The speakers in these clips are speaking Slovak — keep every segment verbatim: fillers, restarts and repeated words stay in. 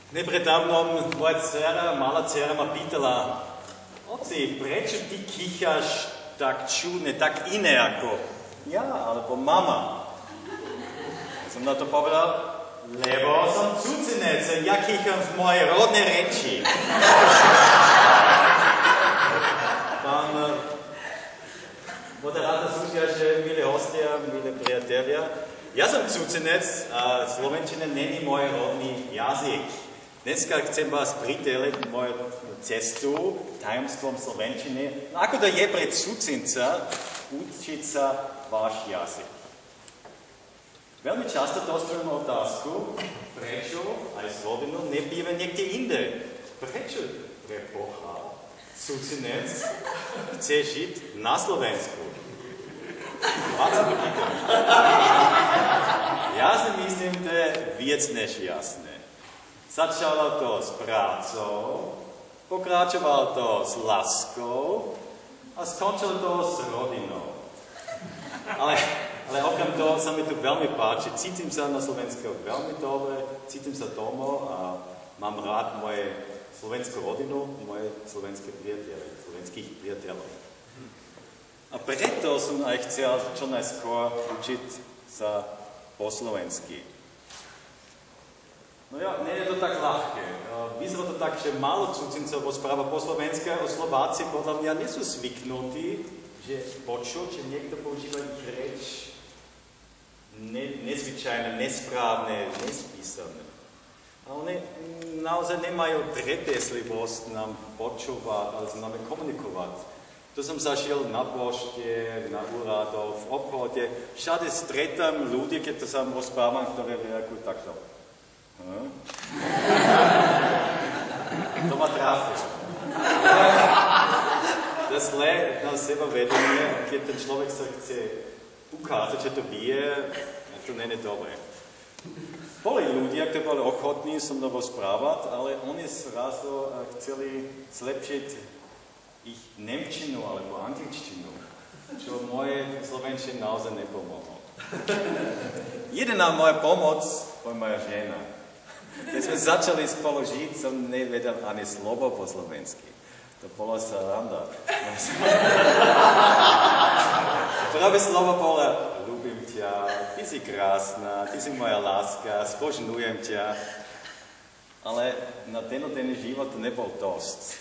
Nepredávnom moja dcera, malá dcera ma pýtala: Oci, prečo ty kýchaš tak čudne, tak iné ako ja, alebo mama? Som na to povedal: lebo som cudzinec, ja kýcham v mojej rodnej reči. Pán moderátor súťaže, milí hostia, milí priatelia, ja som cudzinec a slovenčina není môj rodný jazyk. Dneska chcem vás prideliť moju cestu tajomstvom slovenčiny. No ako to je pre cudzinca učiť sa váš jazyk? Veľmi často dostanem otázku, prečo aj Slovenu nebýva niekde inde. Prečo pre Boha cudzinec chce žiť na Slovensku? Vás to pýtam. Ja si myslím, to je viac než jasné. Začalo to s prácou, pokračovalo to s láskou a skončilo to s rodinou. Ale, ale okrem toho sa mi tu veľmi páči. Cítim sa na Slovensku veľmi dobre, cítim sa domov a mám rád moje slovenskú rodinu, moje slovenské priateľe, slovenských priateľov. A preto som aj chcel čo najskôr učiť sa po slovensky. No ja, nie je to tak ľahké. Vyzerá to tak, že málo cudzincov rozpráva po slovensky a Slováci podľa mňa nie sú zvyknutí, že počuť, že niekto používa ich reč ne, nezvyčajné, nesprávne, nespísané. A oni naozaj nemajú trpezlivosť nám počúvať, ale s nami komunikovať. To som zažil na pošte, na úradoch, v obchode. Všade stretám ľudí, keď to sa rozprávam, ktoré reagujú takto. Hm? To ma tráfi. To je zlé na seba vedomie, keď ten človek sa chce ukázať, že to vie, to nie je dobré. Boli ľudia, ktorí boli ochotní so mnou rozprávať, ale oni zrazu chceli zlepšiť ich nemčinu alebo angličtinu, čo moje slovenčine naozaj nepomohlo. Jediná moja pomoc bola moja žena. Keď sme začali spolu žiť, som nevedel ani slovo po slovensky. To bola sranda. Prvé slovo bolo: ľúbim ťa, ty si krásna, ty si moja láska, spožňujem ťa. Ale na dennodenný život to nebol dosť.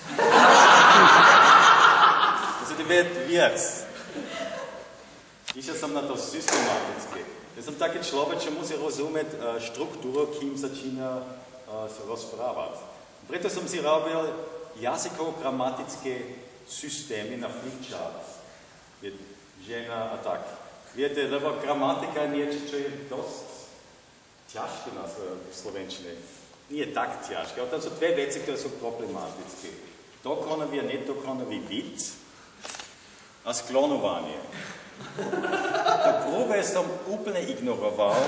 Musíte vedieť viac. Išiel som na to systematicky. Ja som taký človek, čo musí rozumieť uh, štruktúru, kým začína uh, sa rozprávať. Preto som si robil jazykovo-gramatické systémy na flipchart. Žena a tak. Viete, lebo gramatika je niečo, čo je dosť ťažké na slovenčine. Nie tak ťažké, ale tam sú dve veci, ktoré sú problematické. Dokonový a nedokonový vid a sklonovanie. To prvé som úplne ignoroval.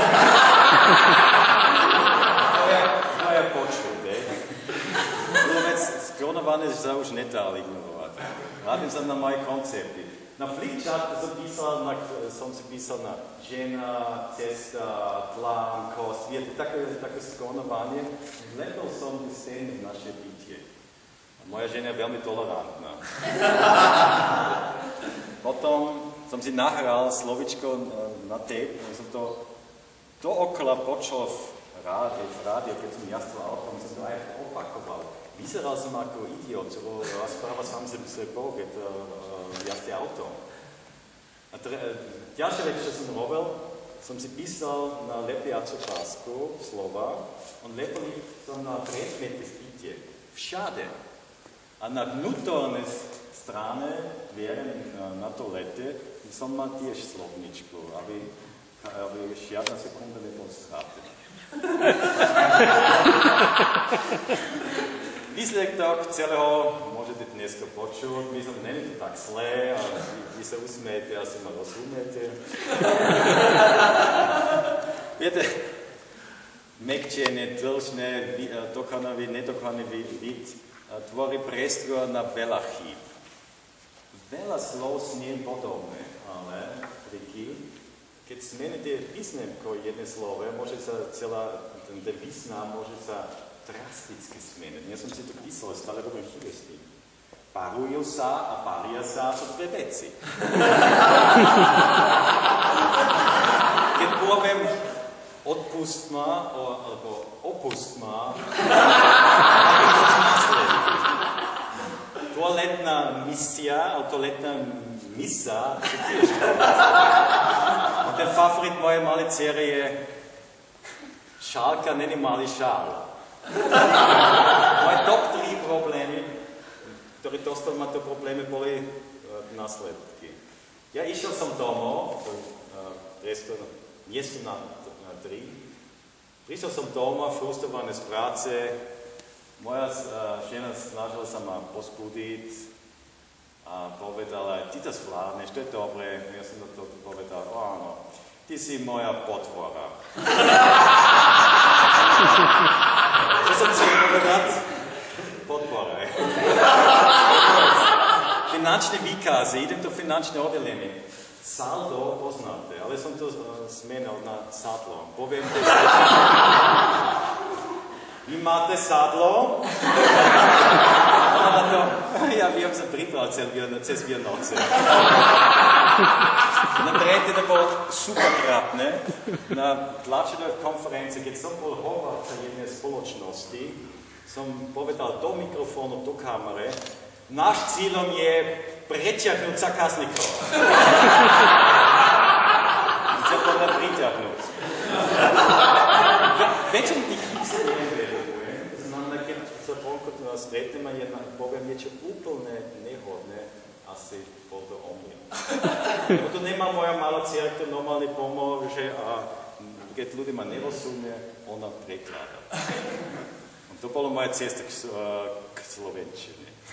To je, to je počuté. Vôbec sklonovanie sa už nedá ignorovať. Hľadím sa na moje koncepty. Na flipchart som, písal, na, som si písal na žena, cesta, plán, kost. Viete, také, také sklonovanie. Lepil som scény v našej bytie. Moja žena je veľmi tolerantná. Potom som si nahral slovičko na tape, som to dookola počul v rádiu, v rádiu, keď som jazdil autom, som to aj opakoval. Vyzeral som ako idiot, čo rozpráva sám se sebou, keď jazdí autom. A ďalšia vec, čo som robil, som si písal na lepiacu pásku slova, on lepil som na predmety v byte, všade. A na vnútornej strane, dvere na toalete, som mal tiež slovničku, aby, aby žiadna sekunda nebol strátená. Výsledok celého môžete dneska počuť. Myslím, nie je to tak zlé, ale vy, vy sa usmiete, asi ma rozumiete. Viete, mekčenie, dlžné, dokonavý, nedokonavý vid tvorí priestor na veľa chýb. Veľa slov znie podobné, ale triky, keď zmeníte písmenko jedné slovo, môže sa celá, ten, ten význam môže sa drasticky zmeniť. Ja som si to písal, stále robím chyby s tým. Parujú sa a paria sa sú dve veci. Keď poviem odpust ma, alebo opust ma, toaletná misia, alebo toaletná misa, a ten favorit mojej malej dcery je šálka, není malý šál. Moje top tri problémy, ktoré dostal ma to problémy, boli uh, následky. Ja išiel som domov, miesto na, na tri, prišiel som domov, frustrovaný z práce, moja uh, žena snažila sa ma pospúdiť a povedala, ty to zvládneš, to je dobré, ja som to povedal, o áno, ty si moja potvora. Čo som chcel povedať? Podpora. Finančné výkazy, idem to finančné oddelenie. Saldo poznáte, ale som to zmenil na sadlo. Poviem to. Vy máte sadlo? Ona na to, ja viem, som pripravil cez Vianoce. Na tretie to bolo super krátne. Na tlačenej konferencii, keď som bol hovorca jednej spoločnosti, som povedal do mikrofónu, do kamere, náš cílom je preťahnuť zákazníkov. Chcem to len priťahnuť. Väčšinu tých chýb sa neverujem. Znamená, keď sa vonku stretneme a poviem niečo úplne nehodné, asi bol to omyl. Lebo to nemá moja malá dcera, ktorá normálne pomôže a keď ľudia ma nerozumie, ona prekladá. To bola moja cesta k, k slovenčine.